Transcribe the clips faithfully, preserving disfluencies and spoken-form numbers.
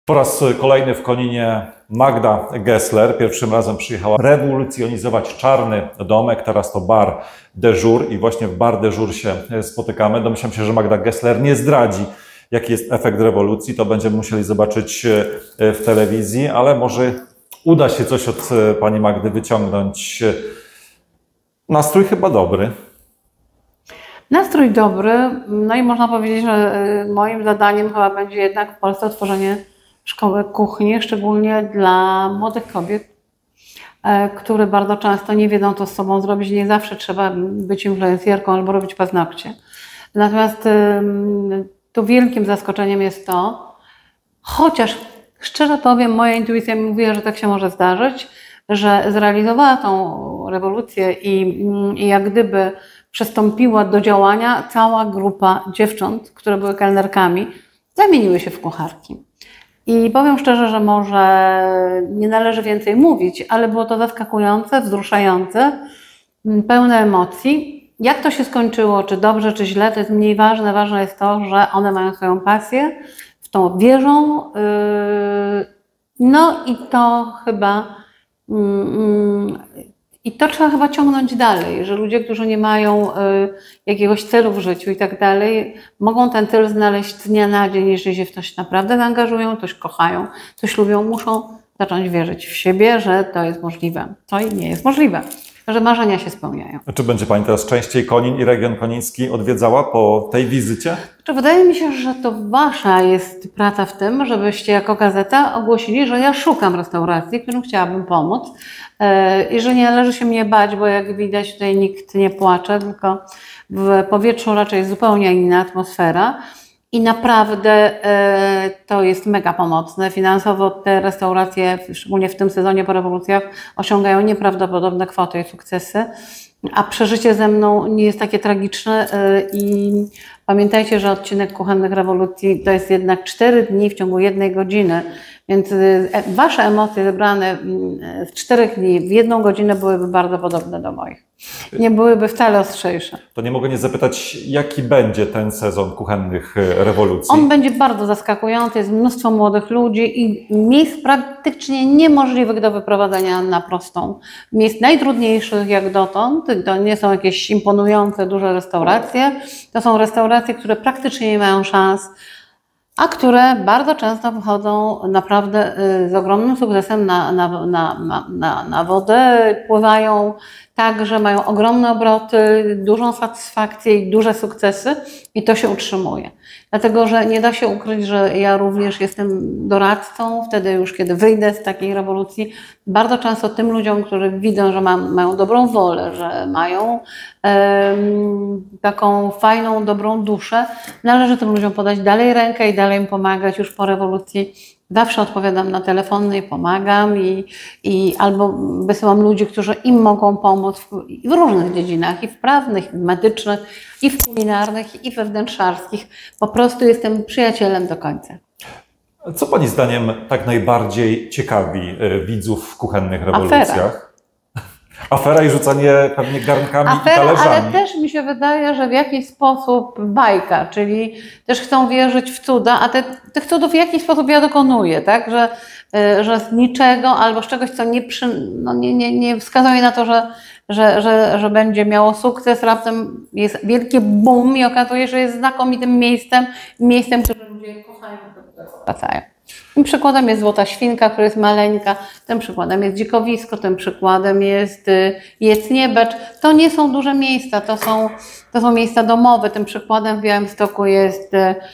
Po raz kolejny w Koninie Magda Gessler. Pierwszym razem przyjechała rewolucjonizować Czarny Domek, teraz to bar de jour i właśnie w bar de jour się spotykamy. Domyślam się, że Magda Gessler nie zdradzi, jaki jest efekt rewolucji. To będziemy musieli zobaczyć w telewizji, ale może uda się coś od pani Magdy wyciągnąć. Nastrój chyba dobry. Nastrój dobry, no i można powiedzieć, że moim zadaniem chyba będzie jednak w Polsce otworzenie szkoły kuchni, szczególnie dla młodych kobiet, które bardzo często nie wiedzą, co z sobą zrobić. Nie zawsze trzeba być influencjerką albo robić paznokcie. Natomiast tu wielkim zaskoczeniem jest to, chociaż szczerze powiem, moja intuicja mi mówiła, że tak się może zdarzyć, że zrealizowała tą rewolucję i, i jak gdyby przystąpiła do działania cała grupa dziewcząt, które były kelnerkami, zamieniły się w kucharki. I powiem szczerze, że może nie należy więcej mówić, ale było to zaskakujące, wzruszające, pełne emocji. Jak to się skończyło, czy dobrze, czy źle, to jest mniej ważne. Ważne jest to, że one mają swoją pasję, w to wierzą. No i to chyba... I to trzeba chyba ciągnąć dalej, że ludzie, którzy nie mają y, jakiegoś celu w życiu i tak dalej, mogą ten cel znaleźć z dnia na dzień, jeżeli się w coś naprawdę zaangażują, coś kochają, coś lubią, muszą zacząć wierzyć w siebie, że to jest możliwe. To i nie jest możliwe, że marzenia się spełniają. A czy będzie Pani teraz częściej Konin i region koniński odwiedzała po tej wizycie? Czy wydaje mi się, że to Wasza jest praca w tym, żebyście jako gazeta ogłosili, że ja szukam restauracji, którym chciałabym pomóc i że nie należy się mnie bać, bo jak widać tutaj nikt nie płacze, tylko w powietrzu raczej jest zupełnie inna atmosfera. I naprawdę to jest mega pomocne. Finansowo te restauracje, szczególnie w tym sezonie po rewolucjach, osiągają nieprawdopodobne kwoty i sukcesy, a przeżycie ze mną nie jest takie tragiczne. I pamiętajcie, że odcinek Kuchennych Rewolucji to jest jednak cztery dni w ciągu jednej godziny, więc Wasze emocje zebrane w czterech dni w jedną godzinę byłyby bardzo podobne do moich. Nie byłyby wcale ostrzejsze. To nie mogę nie zapytać, jaki będzie ten sezon Kuchennych Rewolucji? On będzie bardzo zaskakujący, jest mnóstwo młodych ludzi i miejsc praktycznie niemożliwych do wyprowadzenia na prostą. Miejsc najtrudniejszych jak dotąd, to nie są jakieś imponujące, duże restauracje, to są restauracje, które praktycznie nie mają szans, a które bardzo często wychodzą naprawdę z ogromnym sukcesem na, na, na, na, na wodę, pływają tak, że mają ogromne obroty, dużą satysfakcję i duże sukcesy i to się utrzymuje. Dlatego, że nie da się ukryć, że ja również jestem doradcą, wtedy już kiedy wyjdę z takiej rewolucji, bardzo często tym ludziom, którzy widzą, że mam, mają dobrą wolę, że mają um, taką fajną, dobrą duszę, należy tym ludziom podać dalej rękę i dalej im pomagać już po rewolucji. Zawsze odpowiadam na telefony i pomagam i, i albo wysyłam ludzi, którzy im mogą pomóc w, w różnych dziedzinach, i w prawnych, i w medycznych, i w kulinarnych, i we wnętrzarskich. Po prostu jestem przyjacielem do końca. Co Pani zdaniem tak najbardziej ciekawi widzów w Kuchennych Rewolucjach? Afera. Afera i rzucanie pewnie garnkami Afera, i talerzami. Ale też mi się wydaje, że w jakiś sposób bajka, czyli też chcą wierzyć w cuda, a te, tych cudów w jakiś sposób ja dokonuję, tak? Że, że z niczego albo z czegoś, co nie, przy, no nie, nie, nie wskazuje na to, że, że, że, że będzie miało sukces, raptem jest wielkie boom i okazuje się, że jest znakomitym miejscem, miejscem, które ludzie kochają, wracają. Tym przykładem jest Złota Świnka, która jest maleńka, tym przykładem jest Dzikowisko, tym przykładem jest Jecniebecz. To nie są duże miejsca, to są, to są miejsca domowe. Tym przykładem w Białymstoku jest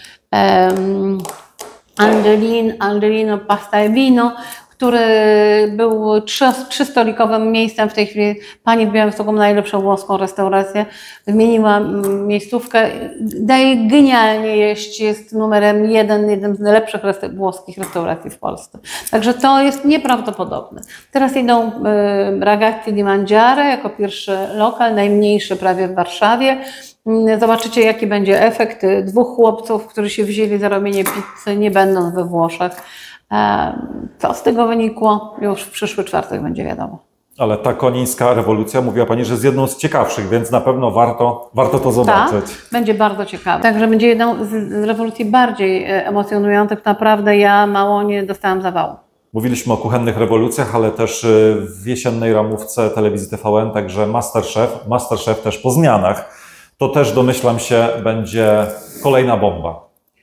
um, Angelin, Angelino Pasta e Vino, który był trzystolikowym miejscem. W tej chwili pani w Białymstoku ma najlepszą włoską restaurację. Zmieniła miejscówkę. Daje genialnie jeść. Jest numerem jeden, jednym z najlepszych resta włoskich restauracji w Polsce. Także to jest nieprawdopodobne. Teraz idą y, Ragazzi di Mangiare jako pierwszy lokal, najmniejszy prawie w Warszawie. Zobaczycie, jaki będzie efekt dwóch chłopców, którzy się wzięli za robienie pizzy, nie będąc we Włoszech. Co z tego wynikło? Już w przyszły czwartek będzie wiadomo. Ale ta konińska rewolucja, mówiła Pani, że jest jedną z ciekawszych, więc na pewno warto, warto to zobaczyć. Tak, będzie bardzo ciekawe. Także będzie jedną z rewolucji bardziej emocjonujących. Naprawdę ja mało nie dostałam zawału. Mówiliśmy o kuchennych rewolucjach, ale też w jesiennej ramówce telewizji T V N, także Masterchef, Masterchef też po zmianach. To też, domyślam się, będzie kolejna bomba.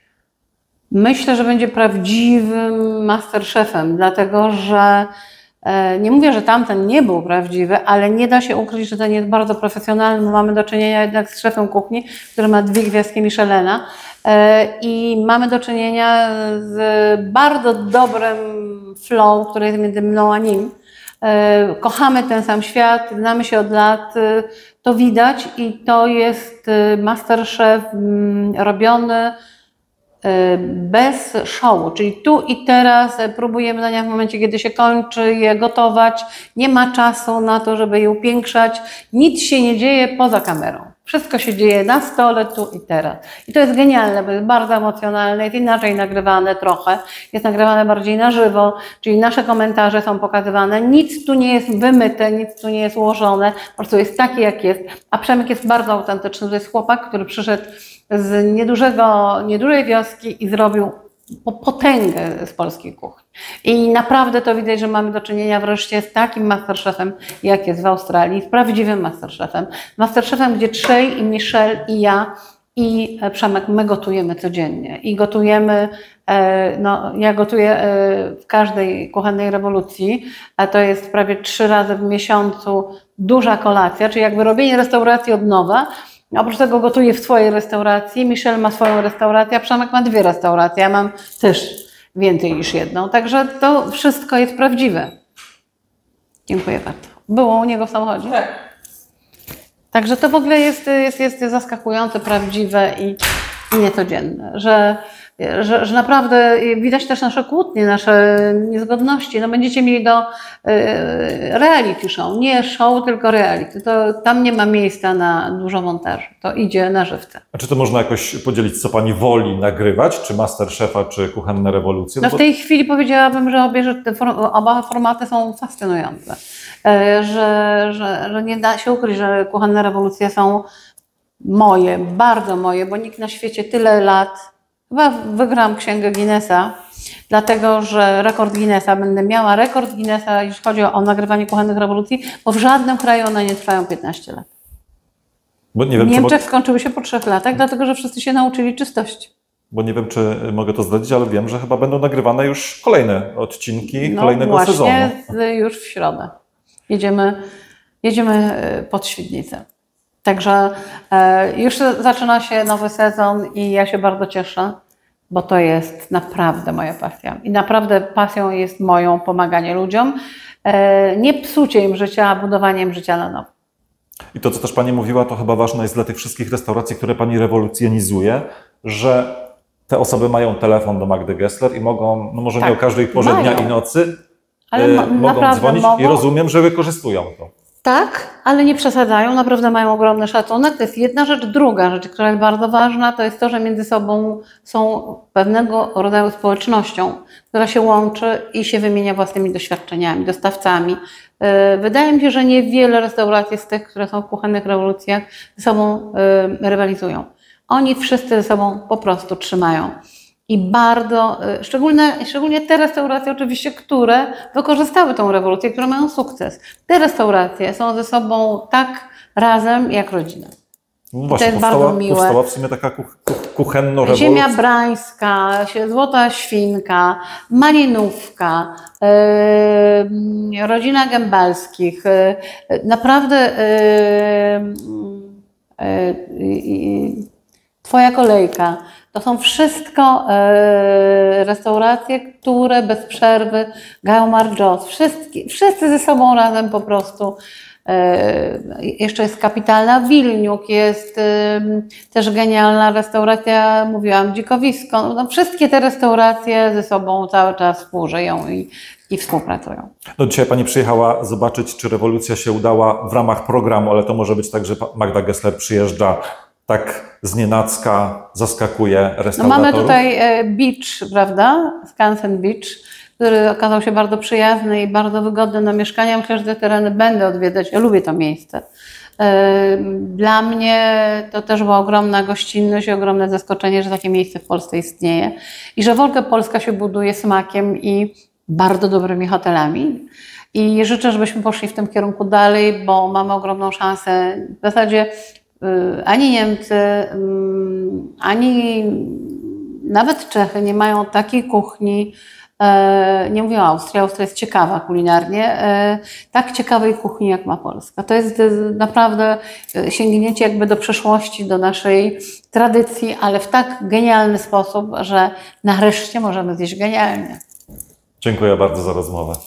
Myślę, że będzie prawdziwym Masterchefem, dlatego że nie mówię, że tamten nie był prawdziwy, ale nie da się ukryć, że ten jest bardzo profesjonalny. Mamy do czynienia jednak z szefem kuchni, który ma dwie gwiazdki Michelina i mamy do czynienia z bardzo dobrym flow, który jest między mną a nim. Kochamy ten sam świat, znamy się od lat, to widać i to jest Masterchef robiony bez showu, czyli tu i teraz próbujemy dania w momencie, kiedy się kończy je gotować, nie ma czasu na to, żeby je upiększać, nic się nie dzieje poza kamerą. Wszystko się dzieje na stole, tu i teraz. I to jest genialne, bo jest bardzo emocjonalne, jest inaczej nagrywane trochę, jest nagrywane bardziej na żywo, czyli nasze komentarze są pokazywane, nic tu nie jest wymyte, nic tu nie jest ułożone, po prostu jest taki jak jest, a Przemek jest bardzo autentyczny, to jest chłopak, który przyszedł z niedużego, niedużej wioski i zrobił potęgę z polskiej kuchni. I naprawdę to widać, że mamy do czynienia wreszcie z takim Masterchefem, jak jest w Australii, z prawdziwym Masterchefem. Masterchefem, gdzie trzej, i Michel, i ja, i Przemek, my gotujemy codziennie. I gotujemy, no ja gotuję w każdej kuchennej rewolucji, a to jest prawie trzy razy w miesiącu duża kolacja, czyli jakby robienie restauracji od nowa. Oprócz tego gotuję w swojej restauracji, Michel ma swoją restaurację, a Przemek ma dwie restauracje, ja mam też więcej niż jedną. Także to wszystko jest prawdziwe. Dziękuję bardzo. Było u niego w samochodzie? Tak. Także to w ogóle jest, jest, jest zaskakujące, prawdziwe i, i niecodzienne, że, że, że naprawdę widać też nasze kłótnie, nasze niezgodności. No będziecie mieli do y, reality show, nie show, tylko reality. To, tam nie ma miejsca na dużo montażu, to idzie na żywce. A czy to można jakoś podzielić, co Pani woli nagrywać, czy Masterchefa, czy kuchenne rewolucje? No w tej chwili powiedziałabym, że obie że te form, oba formaty są fascynujące. Że, że, że nie da się ukryć, że kuchenne rewolucje są moje, bardzo moje, bo nikt na świecie tyle lat, chyba wygram Księgę Guinnessa, dlatego że rekord Guinnessa, będę miała rekord Guinnessa, jeśli chodzi o, o nagrywanie kuchennych rewolucji, bo w żadnym kraju one nie trwają piętnaście lat. Bo nie wiem, w Niemczech czy... skończyły się po trzech latach, dlatego że wszyscy się nauczyli czystości. Bo nie wiem, czy mogę to zdradzić, ale wiem, że chyba będą nagrywane już kolejne odcinki no, kolejnego właśnie sezonu. Właśnie już w środę. Jedziemy, jedziemy pod Świdnicę. Także e, już zaczyna się nowy sezon i ja się bardzo cieszę, bo to jest naprawdę moja pasja. I naprawdę pasją jest moją pomaganie ludziom. E, nie psucie im życia, a budowanie im życia na nowo. I to, co też Pani mówiła, to chyba ważne jest dla tych wszystkich restauracji, które Pani rewolucjonizuje, że te osoby mają telefon do Magdy Gessler i mogą, no może tak, nie o każdej porze mają. dnia i nocy, ale e, mogą dzwonić mogą. i rozumiem, że wykorzystują to. Tak, ale nie przesadzają, naprawdę mają ogromny szacunek. To jest jedna rzecz. Druga rzecz, która jest bardzo ważna, to jest to, że między sobą są pewnego rodzaju społecznością, która się łączy i się wymienia własnymi doświadczeniami, dostawcami. Wydaje mi się, że niewiele restauracji z tych, które są w kuchennych rewolucjach, ze sobą rywalizują. Oni wszyscy ze sobą po prostu trzymają. I bardzo, szczególnie, szczególnie te restauracje oczywiście, które wykorzystały tą rewolucję, które mają sukces. Te restauracje są ze sobą tak razem jak rodzina. No właśnie, to jest powstała, bardzo miłe. powstała w sumie taka kuch, kuchenno rewolucja. Ziemia Brańska, Złota Świnka, Malinówka, yy, rodzina Gębalskich. Yy, naprawdę yy, yy, Twoja kolejka. To są wszystko e, restauracje, które bez przerwy, Gaumar Joss, wszyscy, wszyscy ze sobą razem po prostu. E, jeszcze jest kapitalna Wilniuk, jest e, też genialna restauracja, mówiłam, Dzikowisko. No, wszystkie te restauracje ze sobą cały czas współżyją i, i współpracują. No dzisiaj Pani przyjechała zobaczyć, czy rewolucja się udała w ramach programu, ale to może być tak, że Magda Gessler przyjeżdża tak znienacka, zaskakuje restauratorów. No mamy tutaj beach, prawda? Skansen Beach, który okazał się bardzo przyjazny i bardzo wygodny na mieszkania. Myślę, że te tereny będę odwiedzać. Ja lubię to miejsce. Dla mnie to też była ogromna gościnność i ogromne zaskoczenie, że takie miejsce w Polsce istnieje i że Wolga Polska się buduje smakiem i bardzo dobrymi hotelami. I życzę, żebyśmy poszli w tym kierunku dalej, bo mamy ogromną szansę. W zasadzie ani Niemcy, ani nawet Czechy nie mają takiej kuchni. Nie mówię o Austrii, Austria jest ciekawa kulinarnie, tak ciekawej kuchni jak ma Polska. To jest naprawdę sięgnięcie jakby do przeszłości, do naszej tradycji, ale w tak genialny sposób, że nareszcie możemy zjeść genialnie. Dziękuję bardzo za rozmowę.